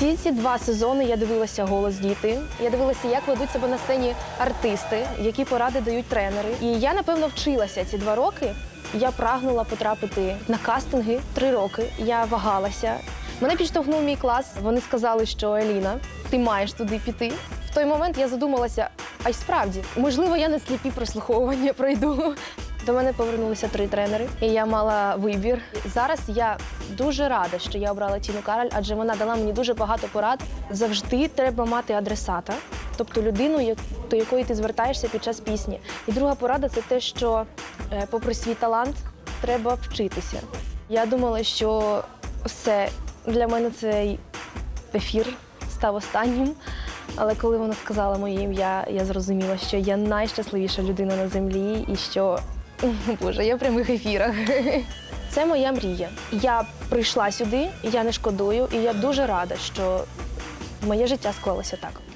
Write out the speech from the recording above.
Всі ці 2 сезони я дивилася «Голос діти», я дивилася, як ведуть себе на сцені артисти, які поради дають тренери. І я, напевно, вчилася ці 2 роки. Я прагнула потрапити на кастинги 3 роки. Я вагалася. Мене підштовхнув мій клас. Вони сказали, що Еліна, ти маєш туди піти. В той момент я задумалася, а й справді, можливо, я на сліпі прослуховування пройду. До мене повернулися 3 тренери, і я мала вибір. Зараз я дуже рада, що я обрала Тіну Кароль, адже вона дала мені дуже багато порад. Завжди треба мати адресата, тобто людину, до якої ти звертаєшся під час пісні. І друга порада – це те, що попри свій талант треба вчитися. Я думала, що все, для мене цей ефір став останнім. Але коли вона сказала моє ім'я, я зрозуміла, що я найщасливіша людина на землі і що, Боже, я в прямих ефірах. Це моя мрія. Я прийшла сюди, я не шкодую, і я дуже рада, що моє життя склалося так.